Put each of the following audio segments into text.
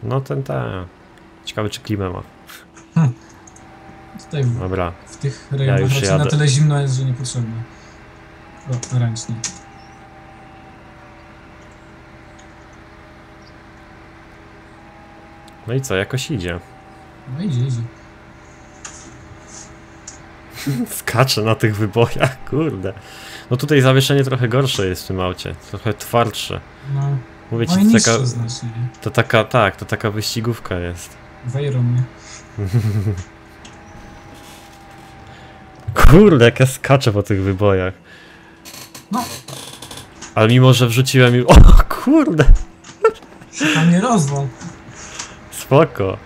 No ten. Ciekawe czy klimę ma. Tutaj Dobra. w tych rejonach już raczej jadę. na tyle zimno jest, że niepotrzebne. O, ręcznie. No i co, jakoś idzie. No idzie. Skacze na tych wybojach, kurde. No tutaj zawieszenie trochę gorsze jest w tym aucie. Trochę twardsze. No, Mówię no i ci, to niższe taka, znacznie. to taka, tak, to taka wyścigówka jest. Wejrą mnie. Kurde, jak ja skaczę po tych wybojach. No, Ale mimo, że wrzuciłem już... O kurde! tam nie rozwal. Spoko.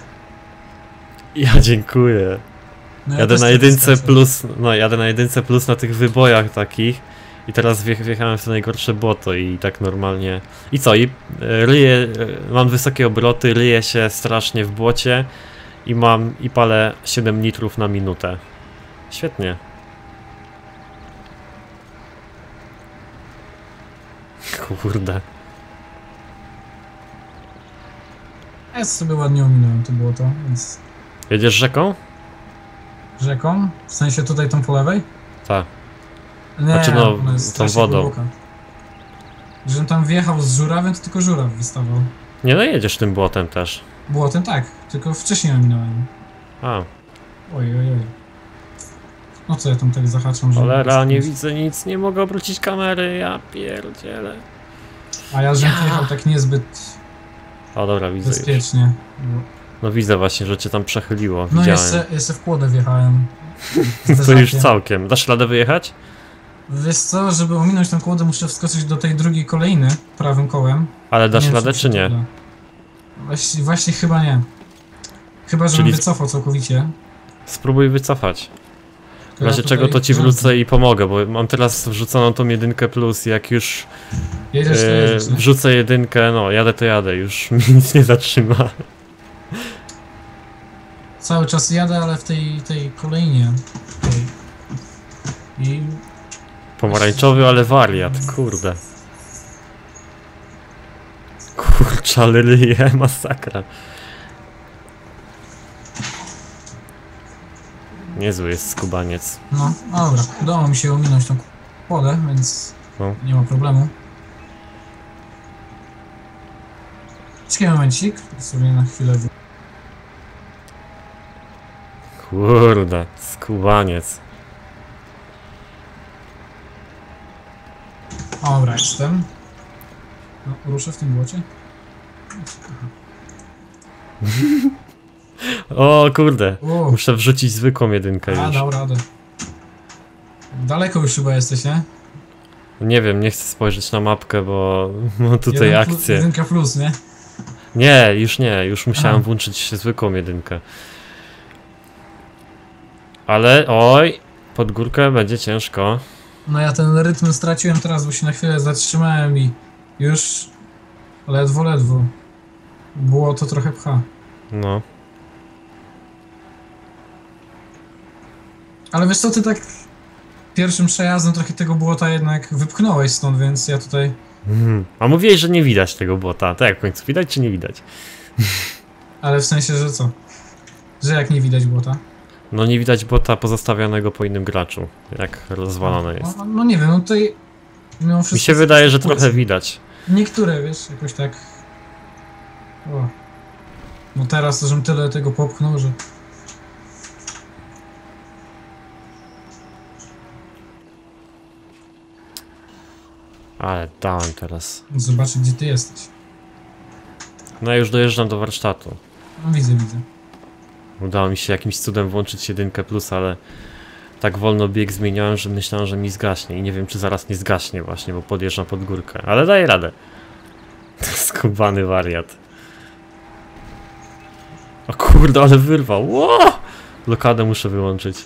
Ja dziękuję. No, ja Jadę też na tak jedynce skaczę. plus, no jadę na jedynce plus na tych wybojach takich. I teraz wjechałem w to najgorsze błoto i tak normalnie... I co? I ryję, mam wysokie obroty, ryję się strasznie w błocie. I palę 7 litrów na minutę. Świetnie. Kurde. Ja sobie ładnie ominąłem to było to, więc... Jedziesz rzeką? Rzeką? W sensie tutaj tą po lewej? Tak. Nie, Znaczy, no, ona jest tą strasznie wodą. głęboka. Żebym tam wjechał z żurawem, to tylko żuraw wystawał. Nie no, jedziesz tym błotem też. Błotem tak, tylko wcześniej ominąłem. A, Oj. No co ja tam tak zahaczam, że... cholera, nie widzę nic, nie mogę obrócić kamery, ja pierdzielę. A ja żem jechał tak niezbyt O dobra, widzę już. bezpiecznie. No widzę właśnie, że cię tam przechyliło, No widziałem. jeszcze w kłodę wjechałem. To już całkiem. Dasz radę wyjechać? Wiesz co, żeby ominąć tę kłodę muszę wskoczyć do tej drugiej kolejny prawym kołem. Ale dasz wiem, radę się czy nie? uda. Właśnie chyba nie. Chyba, żebym Czyli- wycofał całkowicie. Spróbuj wycofać. W To razie ja czego to tutaj ci rządzę. wrócę i pomogę, bo mam teraz wrzuconą tą jedynkę plus, jak już Jedziesz, to jedziesz, nie? wrzucę jedynkę, no jadę to jadę, już mnie nic nie zatrzyma. Cały czas jadę, ale w tej kolejnie. I Pomarańczowy, ale wariat, kurde. Kurczę, ale ryje, masakra. Niezły jest skubaniec. no, dobra, udało mi się ominąć tą kłodę, więc No. nie ma problemu. Czekaj momencik, sobie na chwilę. Kurde, skubaniec. Dobra, jestem. No, ruszę w tym błocie. O kurde, O, muszę wrzucić zwykłą jedynkę już. dał radę. Daleko już chyba jesteś, nie? Nie wiem, nie chcę spojrzeć na mapkę, bo mam tutaj akcję. Jedynka plus, nie? Nie, już musiałem Aha. włączyć zwykłą jedynkę. Ale, oj, pod górkę będzie ciężko. No ja ten rytm straciłem teraz, bo się na chwilę zatrzymałem i już ledwo. Było to trochę pcha. No. Ale wiesz co, ty tak pierwszym przejazdem trochę tego błota jednak wypchnąłeś stąd, więc ja tutaj... A mówiłeś, że nie widać tego błota. Tak, w końcu widać czy nie widać? Ale w sensie, że co? Że jak nie widać błota? No nie widać błota pozostawionego po innym graczu, jak rozwalone jest. No nie wiem, no tutaj... Mimo wszystko Mi się wydaje, że płuc. trochę widać. Niektóre, wiesz, jakoś tak... O. No teraz to, żebym tyle tego popchnął, że... Ale dałem teraz. Zobaczyć, gdzie ty jesteś. No ja już dojeżdżam do warsztatu. No widzę. Udało mi się jakimś cudem włączyć jedynkę plus, ale tak wolno bieg zmieniałem, że myślałem, że mi zgaśnie i nie wiem, czy zaraz nie zgaśnie właśnie, bo podjeżdżam pod górkę, ale daję radę. Skubany wariat. O kurde, ale wyrwał. Ło! Blokadę muszę wyłączyć.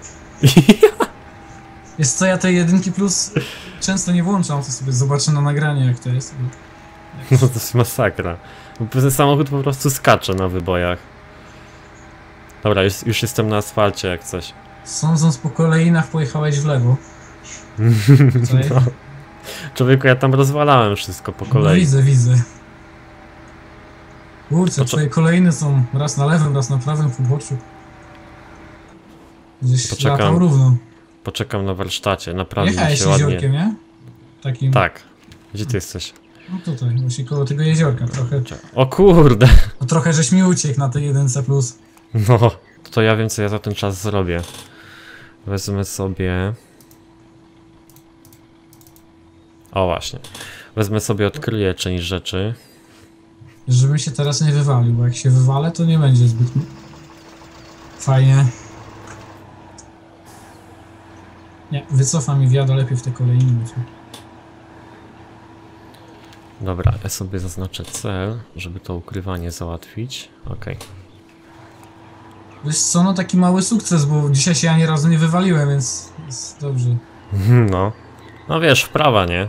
Jest co, ja tej jedynki plus często nie włączam, to sobie zobaczę na nagraniu, jak to jest. No to jest masakra. Bo ten samochód po prostu skacze na wybojach. Dobra, już jestem na asfalcie jak coś. Sądząc po kolejnach, pojechałeś w lewo. Co jest? No. Człowieku, ja tam rozwalałem wszystko po No kolei. widzę. Kurczę, twoje kolejne są raz na lewym, raz na prawym poboczu. Gdzieś latał równo. Poczekam na warsztacie, naprawdę Jechałeś się ładnie... jeziorkiem, nie? Takim... Tak. Gdzie ty jesteś? No tutaj, właśnie koło tego jeziorka trochę. O kurde! No trochę żeś mi uciekł na tej 1C+. No, to ja wiem co ja za ten czas zrobię. Wezmę sobie... O właśnie. Wezmę sobie, odkryję część rzeczy. Żebym się teraz nie wywalił, bo jak się wywalę, to nie będzie zbyt fajnie. Nie, wycofam i wjadę lepiej w te kolejne. Dobra, ja sobie zaznaczę cel, żeby to ukrywanie załatwić. Okej. Wiesz co, no taki mały sukces, bo dzisiaj się ani razu nie wywaliłem, więc jest dobrze. No. No wiesz, wprawa, nie?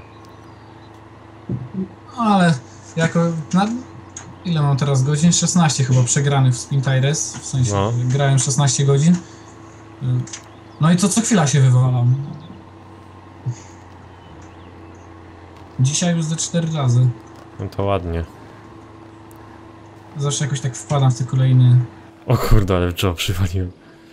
No ale jako... Ile mam teraz godzin? 16 chyba przegranych w Spin Tires, w sensie No. grałem 16 godzin. No i to co chwila się wywalam. Dzisiaj już ze 4 razy. No to ładnie. Zawsze jakoś tak wpadam w te kolejne... O kurde, ale w drzewo przywaliłem.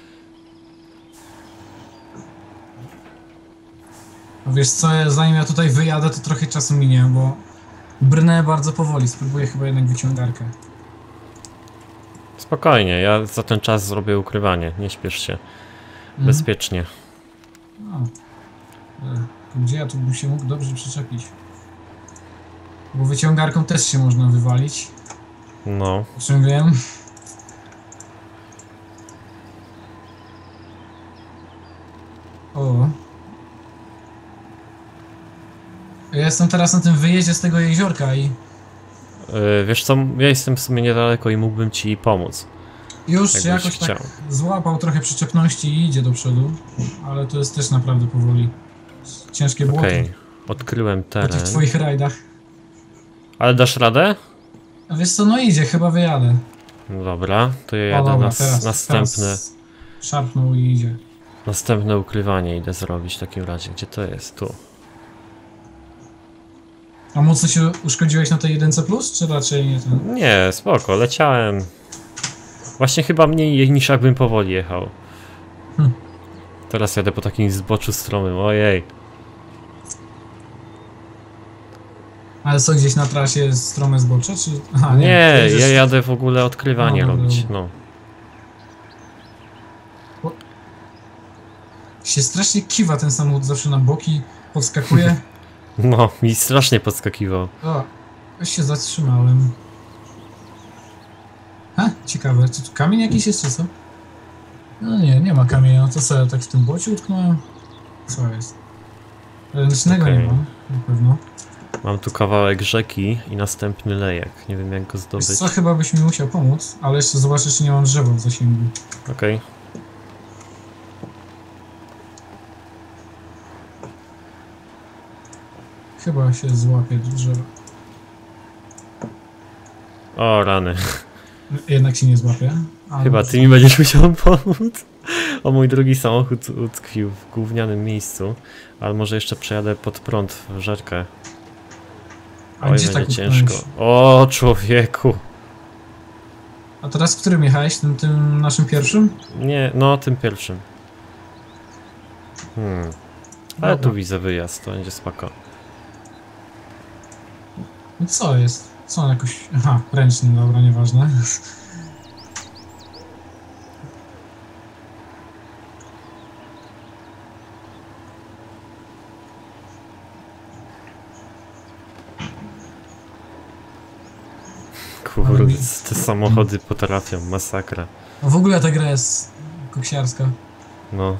No wiesz co, zanim ja tutaj wyjadę, to trochę czasu minie, bo brnę bardzo powoli, spróbuję chyba jednak wyciągarkę. Spokojnie, ja za ten czas zrobię ukrywanie, nie śpiesz się. Bezpiecznie. No. Gdzie ja tu bym się mógł dobrze przyczepić? Bo wyciągarką też się można wywalić. No. O czym wiem. O. Ja jestem teraz na tym wyjeździe z tego jeziorka i... Wiesz co, ja jestem w sumie niedaleko i mógłbym ci pomóc. Już jakbyś jakoś chciał. tak złapał trochę przyczepności i idzie do przodu. Ale to jest też naprawdę powoli. Ciężkie błoto. Okej, odkryłem Po teren. tych twoich rajdach. Ale dasz radę? A wiesz co, no idzie, chyba wyjadę. No dobra, to ja O jadę dobra, następne szarpnął i idzie. następne ukrywanie idę zrobić w takim razie. Gdzie to jest? Tu. A mocno się uszkodziłeś na tej 1C+, czy raczej nie ten? Nie, spoko, leciałem. Właśnie chyba mniej niż jakbym powoli jechał. Teraz jadę po takim zboczu stromym, ojej. Ale co, gdzieś na trasie jest strome zbocze, czy... Aha, Nie, jedziesz- ja jadę w ogóle odkrywanie No, dobra, robić, dobra. no. Się strasznie kiwa ten samochód zawsze na boki, podskakuje. No, mi strasznie podskakiwał. O, już się zatrzymałem. Ha, ciekawe, czy tu kamień jakiś jest, czy co? No nie, nie ma kamienia, no to co, ja tak w tym bocie utknąłem? Co jest? Ręcznego Okej. nie mam, na pewno. Mam tu kawałek rzeki i następny lejek. Nie wiem jak go Wiesz zdobyć. co, chyba byś mi musiał pomóc, ale jeszcze zobaczę, czy nie mam drzewa w zasięgu. Okej. Chyba się złapie do drzewa. O rany. Jednak się nie złapie. Ale Chyba ty mi będziesz musiał pomóc. O, mój drugi samochód utkwił w gównianym miejscu. Ale może jeszcze przejadę pod prąd w rzekę. A Oj, gdzie będzie tak ciężko. utknąłeś? O, człowieku. A teraz w którym jechałeś? Tym naszym pierwszym? Nie, no tym pierwszym. Ale Dobra. tu widzę wyjazd, to będzie spoko. No co jest? Co on jakoś... Aha, ręczny, dobra, nieważne. Kurde, te samochody potrafią, masakra. No w ogóle ta gra jest koksiarska. No.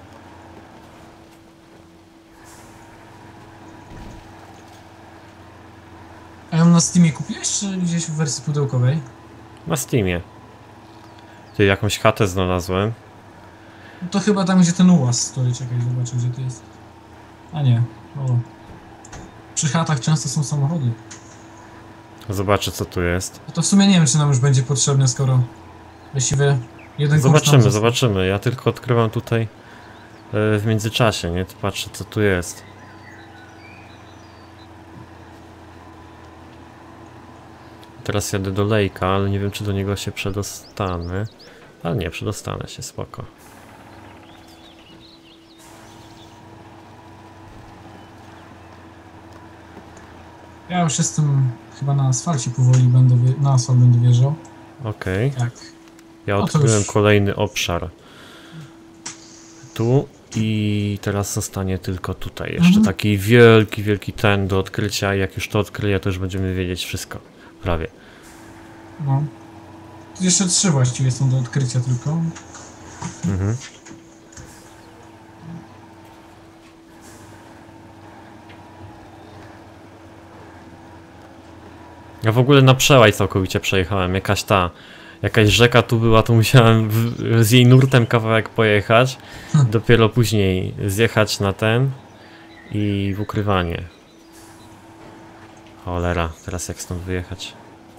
A ją na Steamie kupiłeś, czy gdzieś w wersji pudełkowej? Na Steamie. Ty, jakąś chatę znalazłem. No to chyba tam, gdzie ten ułaz stoi. Czekaj, zobaczę, gdzie to jest. A nie. O. Przy chatach często są samochody. Zobaczę co tu jest. No to w sumie nie wiem, czy nam już będzie potrzebne, skoro właściwie jeden kurs nam Zobaczymy, został. zobaczymy. Ja tylko odkrywam tutaj w międzyczasie, nie? To patrzę co tu jest. Teraz jadę do Lejka, ale nie wiem, czy do niego się przedostanę. Ale nie, przedostanę się, spoko. Ja już jestem chyba na asfalcie powoli, na asfalt będę wjeżdżał. Okej. Tak. Ja No to odkryłem już- kolejny obszar. Tu i teraz zostanie tylko tutaj. Jeszcze taki wielki, wielki ten do odkrycia. Jak już to odkryję, to już będziemy wiedzieć wszystko. Prawie. No. Jeszcze 3 właściwie są do odkrycia tylko. Mhm. Ja w ogóle na przełaj całkowicie przejechałem. Jakaś rzeka tu była, to musiałem z jej nurtem kawałek pojechać. Dopiero później zjechać na ten i w ukrywanie. Cholera, teraz jak stąd wyjechać?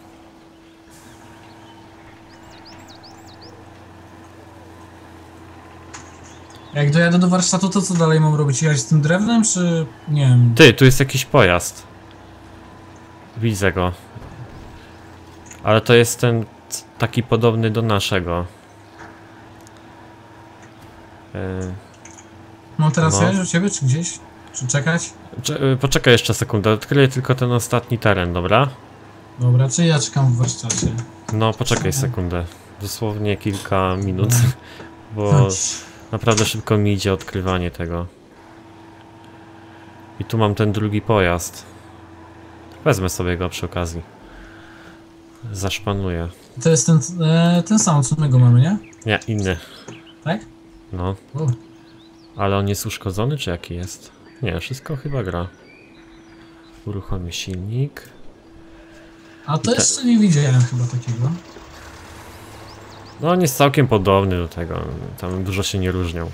Jak dojadę do warsztatu, to co dalej mam robić? Jechać z tym drewnem, czy... nie wiem. Ty, tu jest jakiś pojazd. Widzę go. Ale to jest ten taki podobny do naszego. Mam teraz No. jechać do ciebie, czy gdzieś? Czy czekać? Poczekaj jeszcze sekundę, odkryję tylko ten ostatni teren, dobra? Dobra, czy ja czekam w warsztacie? No, poczekaj sekundę. Dosłownie kilka minut. No. Bo Chodź. naprawdę szybko mi idzie odkrywanie tego. I tu mam ten drugi pojazd. Wezmę sobie go przy okazji. Zaszpanuję. To jest ten sam, co my go mamy, nie? Nie, inny. Tak? No. O. Ale on jest uszkodzony, czy jaki jest? Nie, wszystko chyba gra. Uruchomię silnik. A to jeszcze nie widziałem chyba takiego. No on jest całkiem podobny do tego. Tam dużo się nie różnią.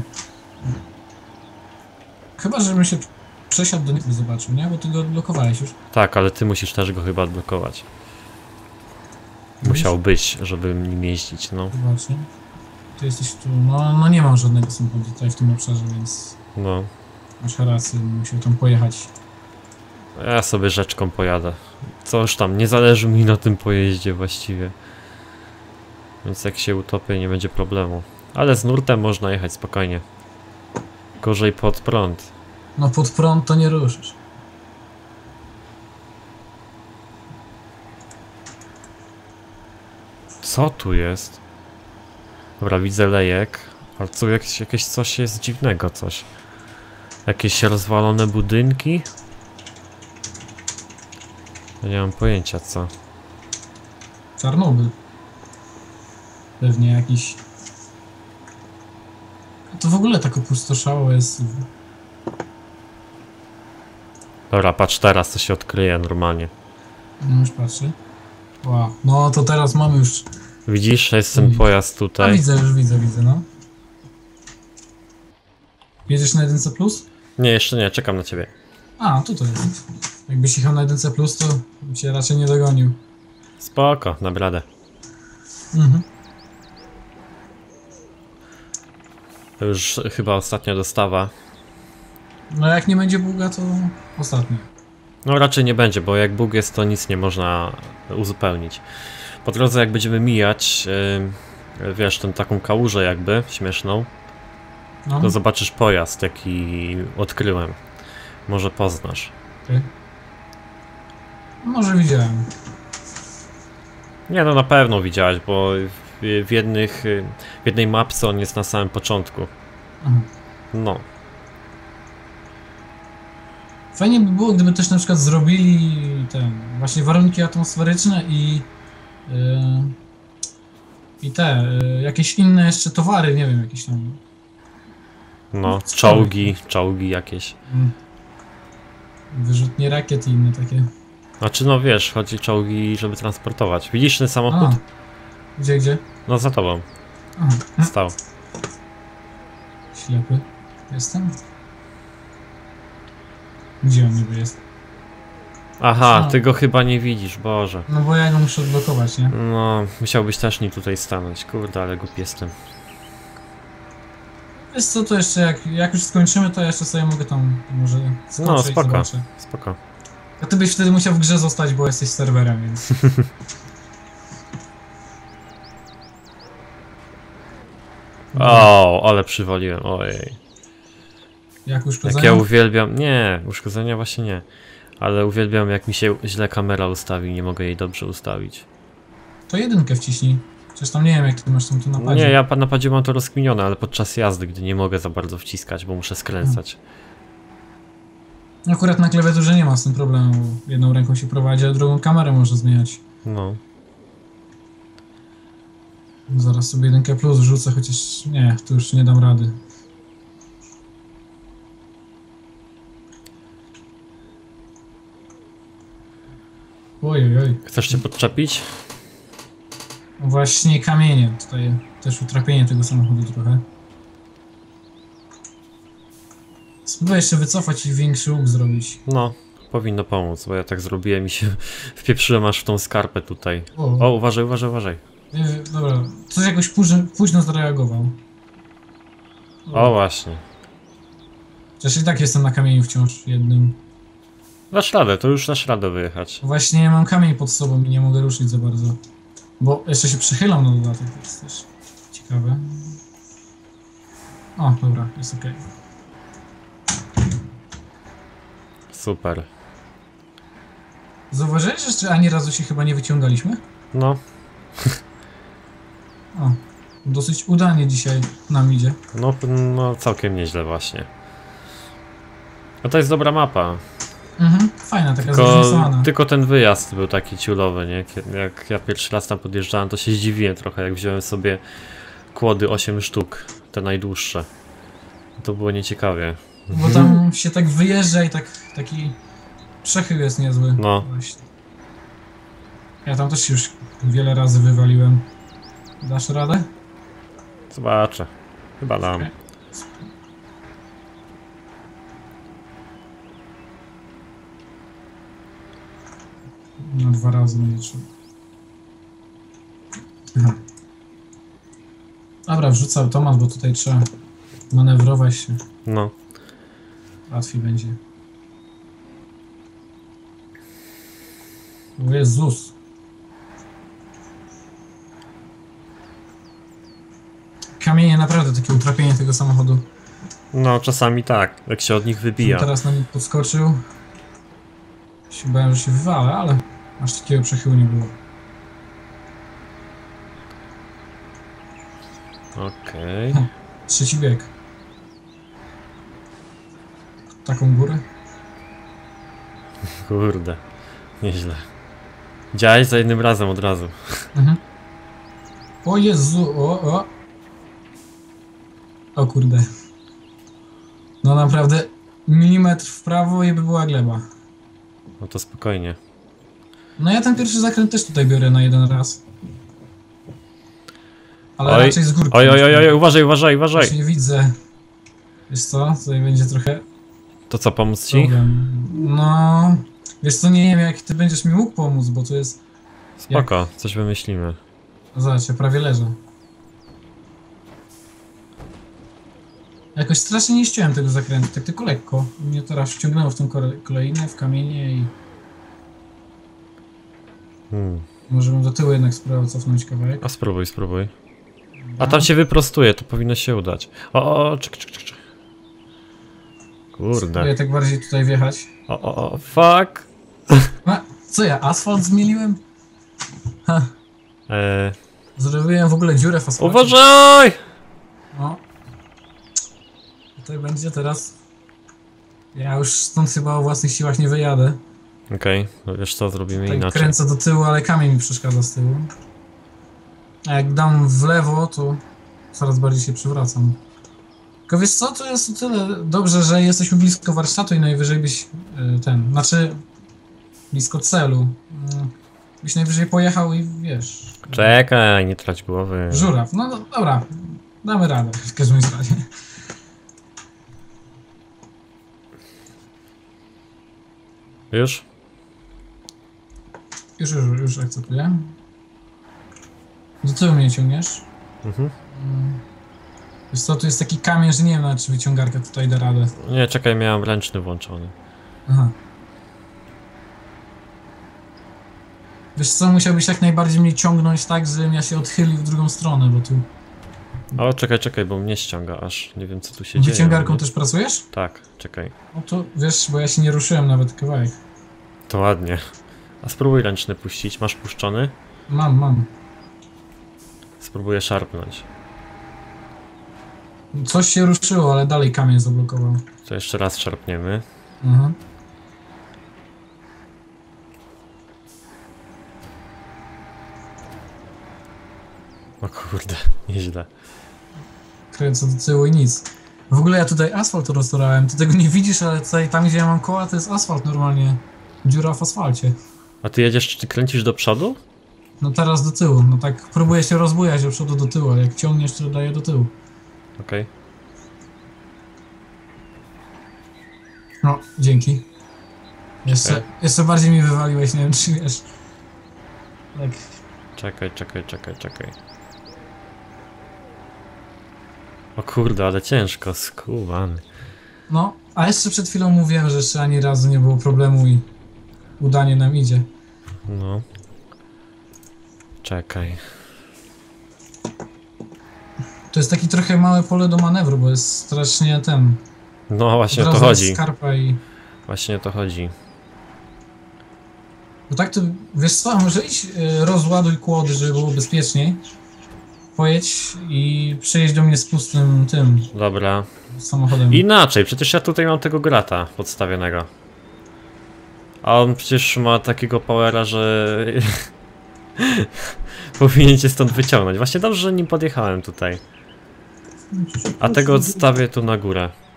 Chyba, żebym się przesiadł do niego zobaczył, nie? Bo ty go odblokowałeś już. Tak, ale ty musisz też go chyba odblokować. Musiał być, żeby nim jeździć, no. Zobaczcie. Ty jesteś tu, no nie mam żadnego samochodu tutaj w tym obszarze, więc No. masz rację, musiał tam pojechać. Ja sobie rzeczką pojadę. Coś tam, nie zależy mi na tym pojeździe właściwie. Więc jak się utopię, nie będzie problemu. Ale z nurtem można jechać spokojnie. Gorzej pod prąd. No pod prąd to nie ruszysz. Co tu jest? Dobra, widzę lejek. Ale co, jakieś coś jest dziwnego, coś. Jakieś rozwalone budynki? Ja nie mam pojęcia co. Czarnobyl. Pewnie jakiś... To w ogóle tak opustoszało jest. Dobra, patrz teraz, co się odkryje normalnie. No już patrzę. Wow. No to teraz mamy już... Widzisz, jest ten pojazd A tutaj. widzę, już widzę, no. Jedziesz na 1C+? Nie, jeszcze nie, czekam na ciebie. A, tu to jest. Jakbyś jechał na 1C+, to cię raczej nie dogonił. Spoko, dam radę. Mhm. To już chyba ostatnia dostawa. No jak nie będzie buga, to ostatni. No raczej nie będzie, bo jak bóg jest, to nic nie można uzupełnić. Po drodze jak będziemy mijać, wiesz, tą taką kałużę jakby, śmieszną, No, to zobaczysz pojazd, jaki odkryłem. Może poznasz. okej. Może widziałem. Nie, no na pewno widziałeś, bo w jednej mapce on jest na samym początku. Aha. No. Fajnie by było, gdyby też na przykład zrobili właśnie warunki atmosferyczne i jakieś inne jeszcze towary, nie wiem, jakieś tam. No, czołgi jakieś. Wyrzutnie rakiet i inne takie. Znaczy no wiesz, chodzi czołgi, żeby transportować. Widzisz ten samochód? A, gdzie? No za tobą. Aha. Stał. Ślepy. Jestem? Gdzie on niby jest? Aha, Co? ty go chyba nie widzisz, Boże. No bo ja go muszę odblokować, nie? No, musiałbyś też nie tutaj stanąć. Kurde, ale głupi jestem. Wiesz co, to jeszcze jak już skończymy, to jeszcze sobie mogę tam może No, skoczyć, spoko. zobaczę. Spoko. A ty byś wtedy musiał w grze zostać, bo jesteś serwerem, więc... O, ale przywaliłem, ojej. Jak uszkodzenia? Jak ja uwielbiam... Nie, uszkodzenia właśnie nie. Ale uwielbiam, jak mi się źle kamera ustawi, nie mogę jej dobrze ustawić. To jedynkę wciśnij. Przecież tam nie wiem, jak ty masz tam to napadzie. Nie, ja na padzie mam to rozkminione, ale podczas jazdy, gdy nie mogę za bardzo wciskać, bo muszę skręcać. Akurat na klawiaturze nie ma z tym problemu, bo jedną ręką się prowadzi, a drugą kamerę może zmieniać. No. Zaraz sobie 1 plus wrzucę, chociaż nie, tu już nie dam rady. Ojej. Chcesz się podczepić? Właśnie kamienie, tutaj też utrapienie tego samochodu trochę. Spróbuję jeszcze wycofać i większy łuk zrobić. No, powinno pomóc, bo ja tak zrobiłem i się wpieprzyłem aż w tą skarpę tutaj. O, O, uważaj. dobra, coś jakoś późno zareagował. O, właśnie. Chociaż i tak jestem na kamieniu wciąż jednym. Dasz radę, to już dasz radę wyjechać. Właśnie mam kamień pod sobą i nie mogę ruszyć za bardzo. Bo jeszcze się przychylam na dodatek, to jest też ciekawe. O, dobra, jest okej. Super. Zauważyłeś, że jeszcze ani razu się chyba nie wyciągaliśmy? No, O, dosyć udanie dzisiaj nam idzie. no całkiem nieźle właśnie. No to jest dobra mapa. Fajna, taka zróżnicowana. Tylko ten wyjazd był taki ciulowy, nie? Jak ja pierwszy raz tam podjeżdżałem, to się zdziwiłem trochę, jak wziąłem sobie kłody 8 sztuk, te najdłuższe. To było nieciekawie. Bo tam się tak wyjeżdża i taki przechył jest niezły. No. Właśnie. Ja tam też się już wiele razy wywaliłem. Dasz radę? Zobaczę. Chyba dam. Okej. No 2 razy będzie trzeba. Aha. Dobra, wrzucę automat, bo tutaj trzeba manewrować się. No. Łatwiej będzie. O Jezus. Kamienie, naprawdę takie utrapienie tego samochodu. No, czasami tak, jak się od nich wybija. Teraz na nim podskoczył. Się bałem, że się wywalę, ale aż takiego przechyłu nie było. Okej. Trzeci bieg. Taką górę? Kurde. Nieźle. Działałeś za jednym razem od razu. O Jezu, o. O kurde. No naprawdę, milimetr w prawo i by była gleba. No to spokojnie. No ja ten pierwszy zakręt też tutaj biorę na jeden raz. Ale Oj, raczej z górki. oj, uważaj. Właśnie widzę. Wiesz co, tutaj będzie trochę To co, pomóc ci? problem. No, wiesz co, nie wiem jak ty będziesz mi mógł pomóc, bo tu jest... Spoko, coś wymyślimy. No zobacz, ja prawie leżę. Jakoś strasznie nie ściąłem tego zakrętu, tak tylko lekko. Mnie teraz wciągnęło w tą kolejnę, w kamienie i... Może bym do tyłu jednak spróbował cofnąć kawałek. A spróbuj. A tam się wyprostuje, to powinno się udać. Czyk. Kurde. Spróbuję tak bardziej tutaj wjechać. Fuck. A, co ja, asfalt zmieniłem? Ha, zrobiłem w ogóle dziurę w asfalcie. Uważaj! No. Tutaj będzie teraz... Ja już stąd chyba o własnych siłach nie wyjadę. Okej, no wiesz co, zrobimy Tak inaczej. kręcę do tyłu, ale kamień mi przeszkadza z tyłu. A jak dam w lewo, to coraz bardziej się przywracam. Tylko wiesz co, to jest o tyle dobrze, że jesteśmy blisko warsztatu i najwyżej byś znaczy blisko celu. Byś najwyżej pojechał i wiesz... Czekaj, nie trać głowy. Żuraw, no dobra, damy radę w każdym razie. Już? Już akceptuję. Do tyłu mnie ciągniesz. Wiesz co, tu jest taki kamień, że nie wiem nawet, czy wyciągarka tutaj da radę. Nie, czekaj, miałem ręczny włączony. Aha. Wiesz co, musiałbyś jak najbardziej mnie ciągnąć tak, żebym ja się odchylił w drugą stronę, bo tu... O, czekaj, bo mnie ściąga aż. Nie wiem co tu się dzieje. Wyciągarką też pracujesz? Tak, czekaj. No to wiesz, bo ja się nie ruszyłem nawet kawałek. To ładnie. A spróbuj ręczny puścić. Masz puszczony? Mam. Spróbuję szarpnąć. Coś się ruszyło, ale dalej kamień zablokował. To jeszcze raz szarpniemy. Mhm. O kurde, nieźle. Kręcę do tyłu i nic. W ogóle ja tutaj asfalt roztorałem. Ty tego nie widzisz, ale tutaj tam gdzie ja mam koła to jest asfalt normalnie. Dziura w asfalcie. A ty jedziesz, czy ty kręcisz do przodu? No teraz do tyłu. No tak próbuję się rozbujać do przodu do tyłu, ale jak ciągniesz to daje do tyłu. Okej. No, dzięki. Okej. Jeszcze bardziej mi wywaliłeś, nie wiem czy wiesz. Tak. Czekaj. O kurde, ale ciężko, skubany. No, a jeszcze przed chwilą mówiłem, że jeszcze ani razu nie było problemu i udanie nam idzie. No. Czekaj. To jest taki trochę małe pole do manewru, bo jest strasznie ten... No właśnie o to Od razu jest chodzi. skarpa i... Właśnie o to chodzi. Bo tak to, wiesz co, może iść rozładuj kłody, żeby było bezpieczniej. Pojedź i przyjedź do mnie z pustym tym Dobra. samochodem. Inaczej, przecież ja tutaj mam tego grata podstawionego. A on przecież ma takiego powera, że... powinien cię stąd wyciągnąć. Właśnie dobrze, że nim podjechałem tutaj. A tego odstawię tu na górę.